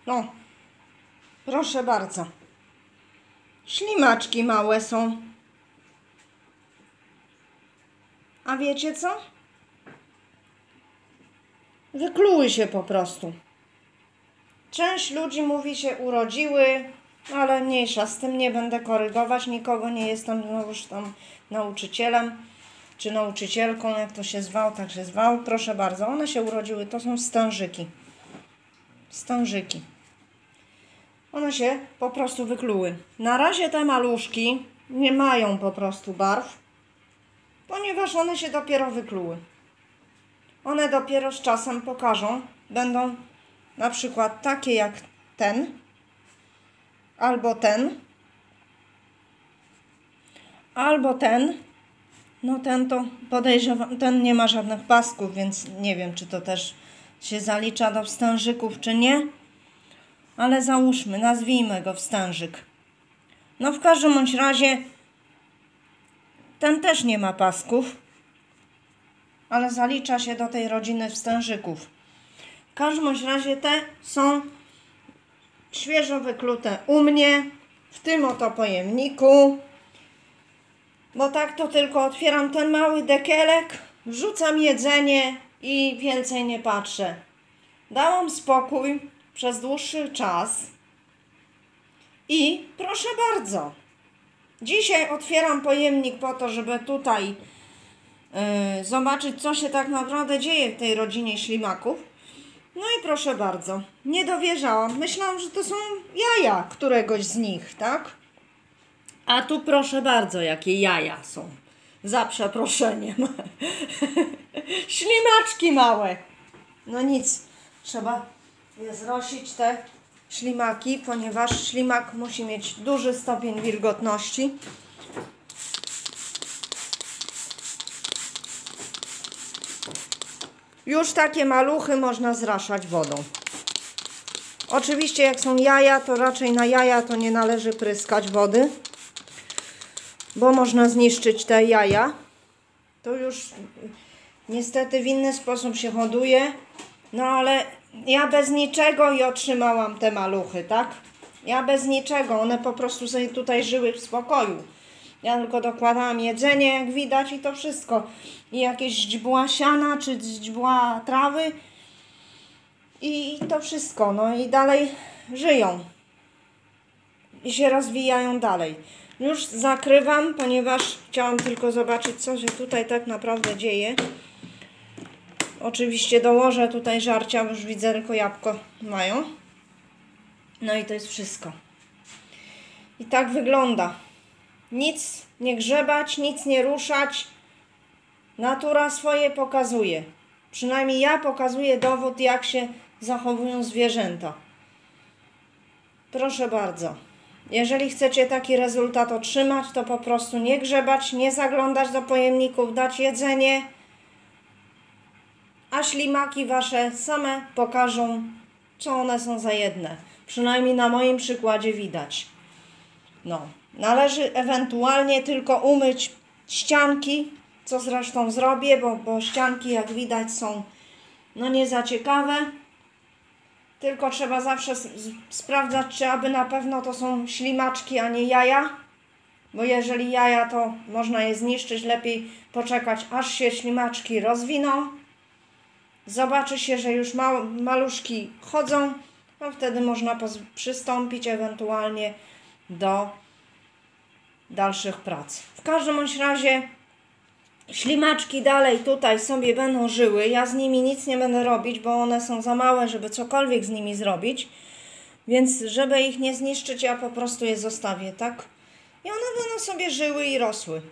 No, proszę bardzo. Ślimaczki małe są. A wiecie co? Wykluły się po prostu. Część ludzi mówi się urodziły, ale mniejsza z tym, nie będę korygować nikogo, nie jestem już tam nauczycielem czy nauczycielką, jak to się zwał, tak się zwał. Proszę bardzo, one się urodziły, to są stężyki. Stężyki. One się po prostu wykluły. Na razie te maluszki nie mają po prostu barw, ponieważ one się dopiero wykluły. One dopiero z czasem pokażą, będą na przykład takie jak ten, albo ten, albo ten. No ten to podejrzewam, ten nie ma żadnych pasków, więc nie wiem, czy to też się zalicza do wstężyków, czy nie. Ale załóżmy, nazwijmy go wstężyk. No w każdym bądź razie ten też nie ma pasków, ale zalicza się do tej rodziny wstężyków. W każdym bądź razie te są świeżo wyklute u mnie, w tym oto pojemniku. Bo tak to tylko otwieram ten mały dekielek, wrzucam jedzenie i więcej nie patrzę. Dałam spokój przez dłuższy czas i proszę bardzo. Dzisiaj otwieram pojemnik po to, żeby tutaj zobaczyć, co się tak naprawdę dzieje w tej rodzinie ślimaków. No i proszę bardzo, nie dowierzałam. Myślałam, że to są jaja któregoś z nich, tak? A tu proszę bardzo, jakie jaja są. Za przeproszeniem. Ślimaczki małe. No nic, trzeba je zrosić, te ślimaki, ponieważ ślimak musi mieć duży stopień wilgotności. Już takie maluchy można zraszać wodą. Oczywiście jak są jaja, to raczej na jaja to nie należy pryskać wody, bo można zniszczyć te jaja. To już niestety w inny sposób się hoduje. No ale ja bez niczego i otrzymałam te maluchy, tak? Ja bez niczego. One po prostu sobie tutaj żyły w spokoju. Ja tylko dokładałam jedzenie, jak widać, i to wszystko. I jakieś źdźbła siana, czy źdźbła trawy. I to wszystko. No i dalej żyją. I się rozwijają dalej. Już zakrywam, ponieważ chciałam tylko zobaczyć, co się tutaj tak naprawdę dzieje. Oczywiście dołożę tutaj żarcia, bo już widzę, tylko jabłko mają. No i to jest wszystko. I tak wygląda. Nic nie grzebać, nic nie ruszać. Natura swoje pokazuje. Przynajmniej ja pokazuję dowód, jak się zachowują zwierzęta. Proszę bardzo. Jeżeli chcecie taki rezultat otrzymać, to po prostu nie grzebać, nie zaglądać do pojemników, dać jedzenie, a ślimaki wasze same pokażą, co one są za jedne. Przynajmniej na moim przykładzie widać. No, należy ewentualnie tylko umyć ścianki, co zresztą zrobię, bo ścianki, jak widać, są no nie za ciekawe. Tylko trzeba zawsze sprawdzać, czy aby na pewno to są ślimaczki, a nie jaja. Bo jeżeli jaja, to można je zniszczyć. Lepiej poczekać, aż się ślimaczki rozwiną. Zobaczy się, że już maluszki chodzą. No wtedy można przystąpić ewentualnie do dalszych prac. W każdym bądź razie ślimaczki dalej tutaj sobie będą żyły. Ja z nimi nic nie będę robić, bo one są za małe, żeby cokolwiek z nimi zrobić. Więc żeby ich nie zniszczyć, ja po prostu je zostawię, tak? I one będą sobie żyły i rosły.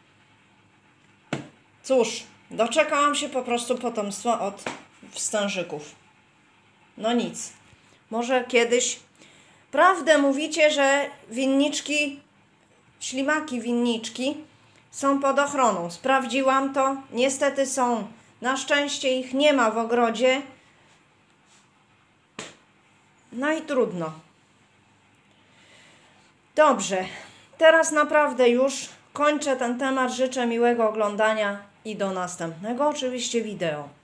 Cóż, doczekałam się po prostu potomstwa od wstężyków. No nic. Może kiedyś... Prawdę mówicie, że winniczki, ślimaki winniczki są pod ochroną. Sprawdziłam to. Niestety są. Na szczęście ich nie ma w ogrodzie. No i trudno. Dobrze. Teraz naprawdę już kończę ten temat. Życzę miłego oglądania i do następnego oczywiście wideo.